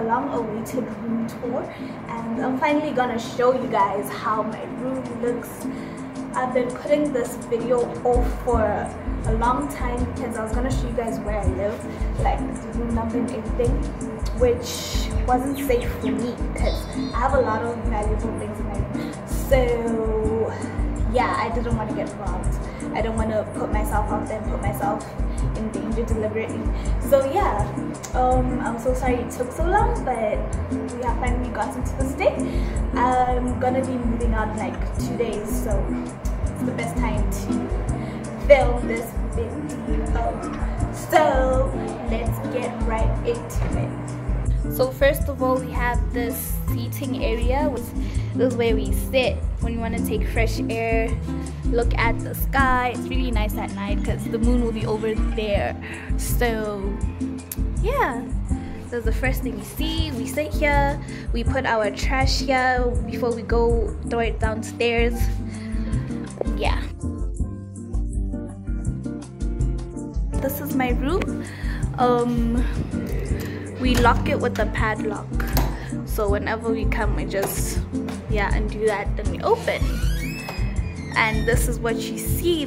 the long-awaited room tour, and I'm finally gonna show you guys how my room looks. I've been putting this video off for a long time because I was gonna show you guys where I live, like the room number and everything, which wasn't safe for me because I have a lot of valuable things in my room. So yeah, I didn't want to get robbed. I don't want to put myself out there and put myself in danger deliberately. So yeah, I'm so sorry it took so long, but we have finally gotten to this day. I'm gonna be moving out in like 2 days, so it's the best time to film this video. So let's get right into it. So first of all, we have this seating area. This is where we sit when we want to take fresh air, look at the sky. It's really nice at night because the moon will be over there. So yeah, that's the first thing we see. We sit here, we put our trash here before we go throw it downstairs. Yeah, this is my room. We lock it with a padlock, so whenever we come, we just undo that, then we open, and this is what you see.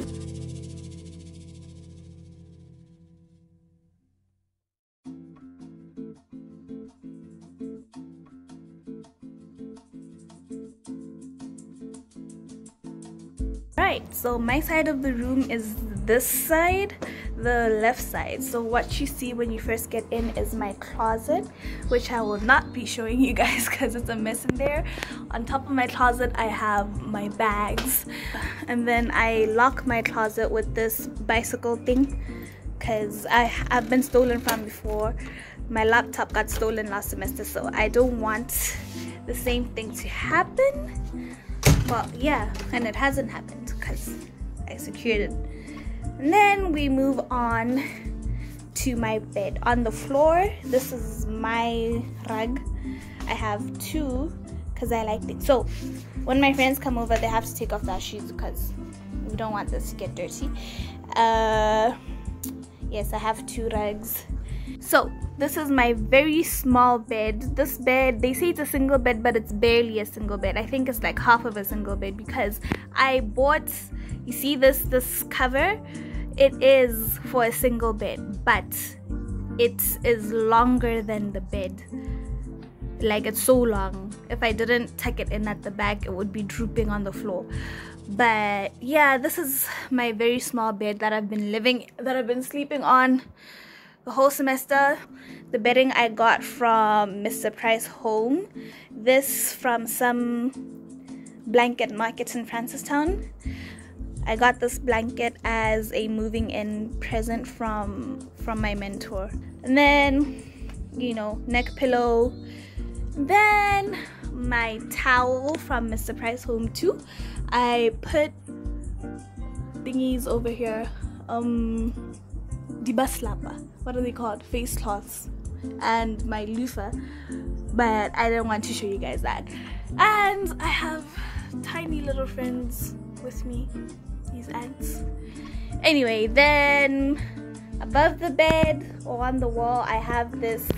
Right, so my side of the room is this side, the left side. So what you see when you first get in is my closet, which I will not be showing you guys because it's a mess in there. On top of my closet I have my bags, and then I lock my closet with this bicycle thing because I've been stolen from before. My laptop got stolen last semester, so I don't want the same thing to happen. Well, yeah, and it hasn't happened because I secured it. And then we move on to my bed. On the floor, this is my rug. I have two because I like it. So when my friends come over, they have to take off their shoes because we don't want this to get dirty. Yes, I have two rugs. So this is my very small bed. This bed, they say it's a single bed, but it's barely a single bed. I think it's like half of a single bed because I bought, you see this cover, it is for a single bed, but it is longer than the bed. Like, it's so long. If I didn't tuck it in at the back, it would be drooping on the floor. But yeah, this is my very small bed that I've been sleeping on the whole semester. The bedding I got from Mr. Price Home. This from some blanket market in Francistown. I got this blanket as a moving in present from my mentor. And then, you know, neck pillow. Then my towel from Mr. Price Home too. I put thingies over here. Dibaslapa, what are they called? Face cloths, and my loofah, but I didn't want to show you guys that. And I have tiny little friends with me, these ants. Anyway, then above the bed or on the wall, I have this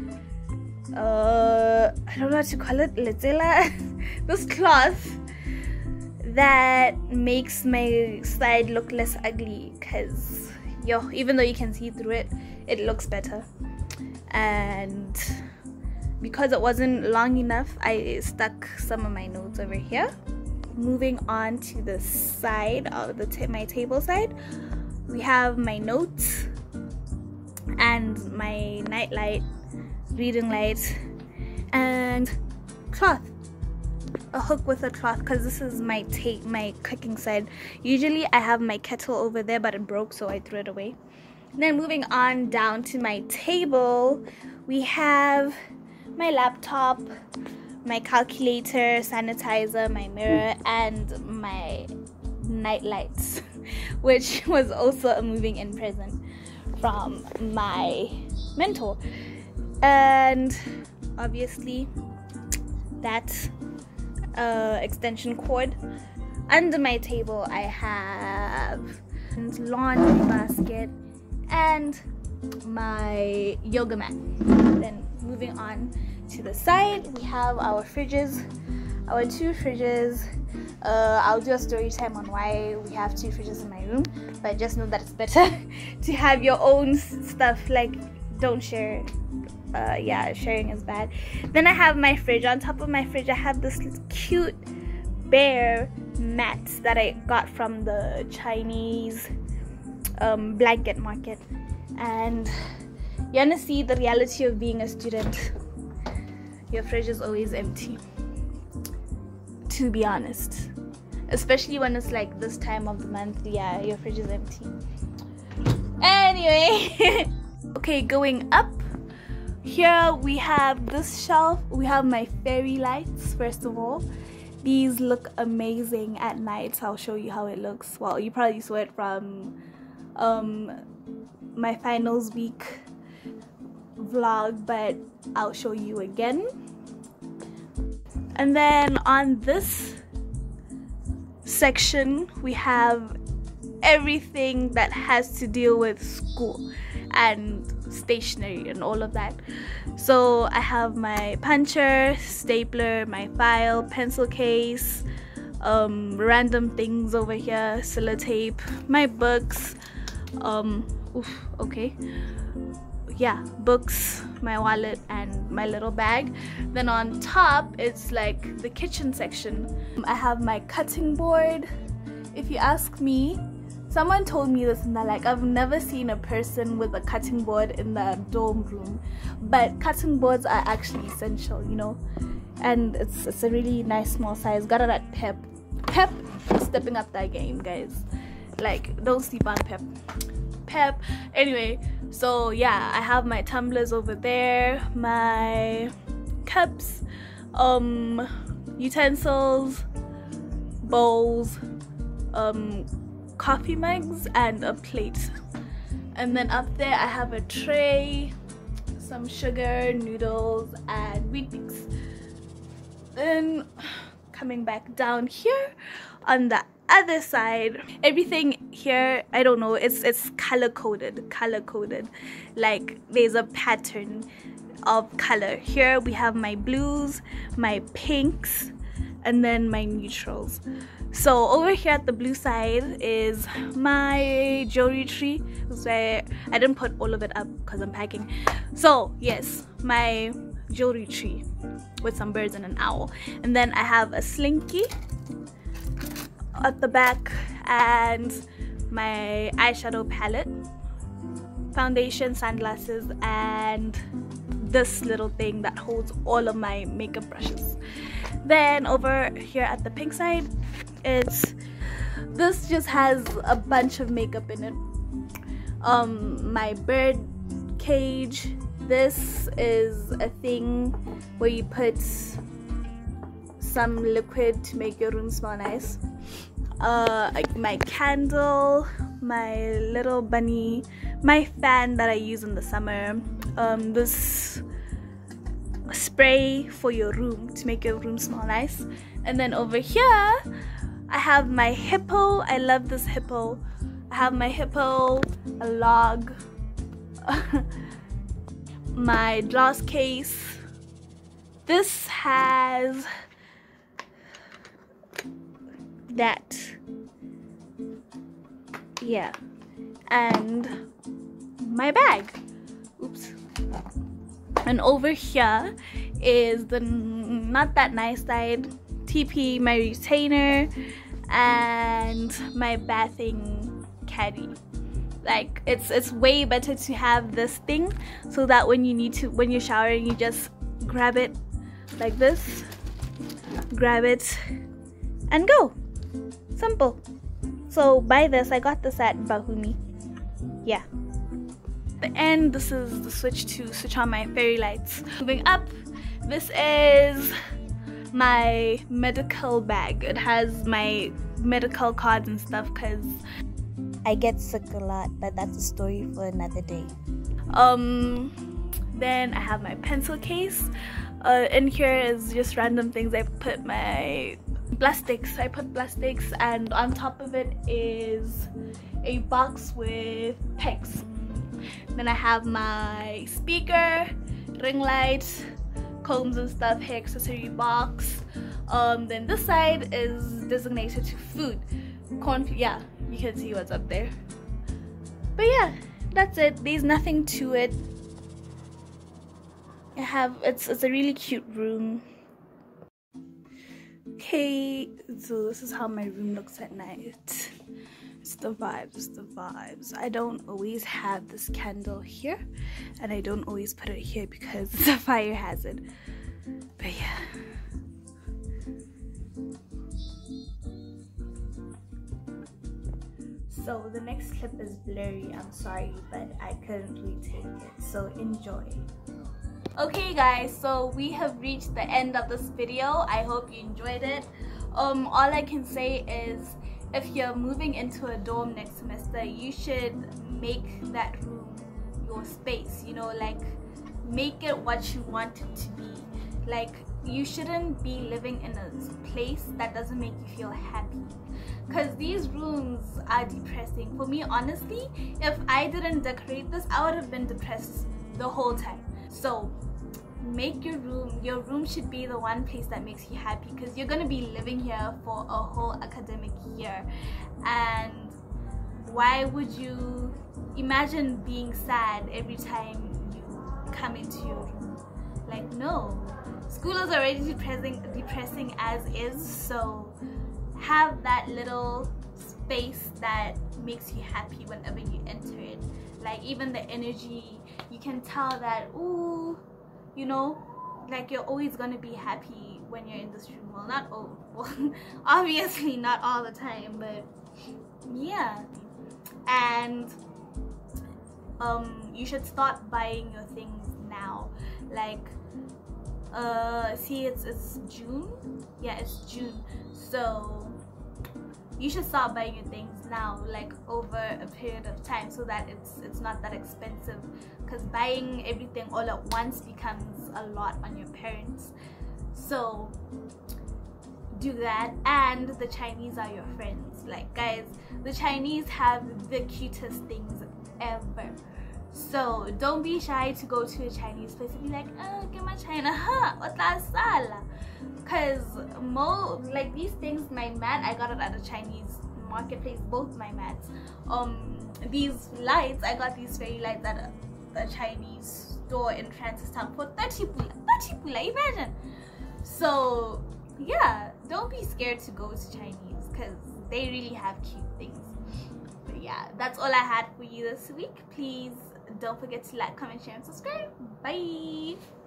I don't know what to call it, letsela, this cloth that makes my side look less ugly because even though you can see through it, it looks better. And because it wasn't long enough, I stuck some of my notes over here. Moving on to the side of my table side, we have my notes and my night light, reading light, and cloth. A hook with a cloth because this is my cooking side. Usually I have my kettle over there, but it broke, so I threw it away. Then moving on down to my table, we have my laptop, my calculator, sanitizer, my mirror, and my night lights, which was also a moving in present from my mentor. And obviously that extension cord. Under my table I have laundry basket and my yoga mat. Then moving on to the side, we have our fridges, our 2 fridges. I'll do a story time on why we have 2 fridges in my room, but just know that it's better to have your own stuff. Like, don't share. Yeah, sharing is bad. Then I have my fridge. On top of my fridge, I have this cute bear mat that I got from the Chinese blanket market. And you wanna see the reality of being a student. Your fridge is always empty, to be honest, especially when it's like this time of the month. Yeah, your fridge is empty. Anyway, okay, going up here we have this shelf. We have my fairy lights. First of all, these look amazing at night, so I'll show you how it looks. Well, you probably saw it from my finals week vlog, but I'll show you again. And then on this section we have everything that has to deal with school and stationery and all of that. So I have my puncher, stapler, my file, pencil case, random things over here, sellotape, my books, okay, yeah, books, my wallet, and my little bag. Then on top it's like the kitchen section. I have my cutting board. If you ask me, someone told me this and that, like, I've never seen a person with a cutting board in the dorm room, but cutting boards are actually essential, you know. And it's a really nice small size. Got it at Pep. Pep is stepping up that game, guys. Like, don't sleep on Pep. Anyway, so yeah, I have my tumblers over there, my cups, utensils, bowls, coffee mugs, and a plate. And then up there I have a tray, some sugar, noodles, and wheat bix. Then coming back down here on the other side, everything here, I don't know, it's color coded. Like, there's a pattern of color. Here we have my blues, my pinks, and then my neutrals. So over here at the blue side is my jewelry tree, where I didn't put all of it up because I'm packing. So yes, my jewelry tree with some birds and an owl. And then I have a slinky at the back, and my eyeshadow palette, foundation, sunglasses, and this little thing that holds all of my makeup brushes. Then over here at the pink side, this just has a bunch of makeup in it. My bird cage. This is a thing where you put some liquid to make your room smell nice. My candle, my little bunny, my fan that I use in the summer, this spray for your room to make your room smell nice. And then over here I have my hippo. I love this hippo. I have my hippo, a log, my glass case. This has that, yeah, and my bag. Oops. And over here is the not that nice side, TP, my retainer, and my bathing caddy. Like, it's way better to have this thing, so that when you're showering, you just grab it like this, grab it and go. Simple. So buy this. I got this at Bahumi. Yeah. And this is the switch on my fairy lights. Moving up, this is my medical bag. It has my medical cards and stuff because I get sick a lot, but that's a story for another day. Then I have my pencil case. In here is just random things. I put my plastics. And on top of it is a box with pegs. Then I have my speaker, ring light, combs and stuff, hair accessory box. Then this side is designated to food. Yeah, you can see what's up there. But yeah, that's it. There's nothing to it. It's a really cute room. Okay, so this is how my room looks at night. It's the vibes. I don't always have this candle here, and I don't always put it here because it's a fire hazard. But yeah. So the next clip is blurry, I'm sorry, but I couldn't retake it, so enjoy. Okay guys, so we have reached the end of this video. I hope you enjoyed it. All I can say is, if you're moving into a dorm next semester, you should make that room your space, you know, like make it what you want it to be. Like, you shouldn't be living in a place that doesn't make you feel happy, because these rooms are depressing. For me, honestly, if I didn't decorate this, I would have been depressed the whole time. So make your room should be the one place that makes you happy, because you're gonna be living here for a whole academic year. And why would you imagine being sad every time you come into your room? Like, no, school is already depressing as is, so have that little space that makes you happy whenever you enter it. Like, even the energy, you can tell that, ooh, you know, like you're always gonna be happy when you're in this room. Well, not all, well, obviously not all the time, but yeah. And you should start buying your things now. Like, see, it's June. Yeah, it's June. So you should start buying your things now, like over a period of time, so that it's not that expensive, because buying everything all at once becomes a lot on your parents. So do that. And the Chinese are your friends. Like, guys, the Chinese have the cutest things ever. So don't be shy to go to a Chinese place and be like, oh, get my China, huh? Because like these things, my mat, I got it at a Chinese marketplace, both my mats. These lights, I got these fairy lights at a Chinese store in Francistown for 30 pula, imagine. So yeah, don't be scared to go to Chinese, because they really have cute things. But yeah, that's all I had for you this week. Please don't forget to like, comment, share, and subscribe. Bye.